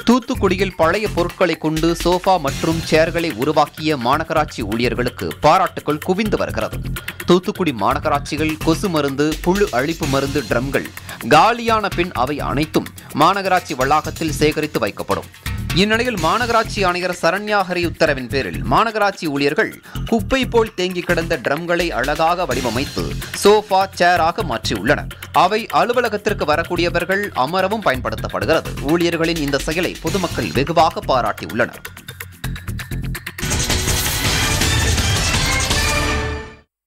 தூத்துக்குடியில் பழைய பொருட்களை கொண்டு சோஃபா மற்றும் சேர்களை உருவாக்கிய மாநகராட்சி ஊழியர்களுக்கு பாராட்டுகள் குவிந்து வருகிறது. தூத்துக்குடி மாநகராட்சியில் கொசு மருந்து, புழு அழிப்பு மருந்து ட்ரம்கள் காலியான பின் அவை அனைத்தும் மாநகராட்சி வளாகத்தில் சேகரித்து வைக்கப்படும். இந்நிலையில் மாநகராட்சி ஆணையர் சரண்யாஹரி உத்தரவின் பேரில் மாநகராட்சி ஊழியர்கள் குப்பை போல் தேங்கி கிடந்த ட்ரம்களை அழகாக வடிவமைத்து சோஃபா, சேராக மாற்றியுள்ளனர். அவை அலுவலகத்திற்கு வரக்கூடியவர்கள் அமரவும் பயன்படுத்தப்படுகிறது. ஊழியர்களின் இந்த செயலை பொதுமக்கள் வெகுவாக பாராட்டியுள்ளனர்.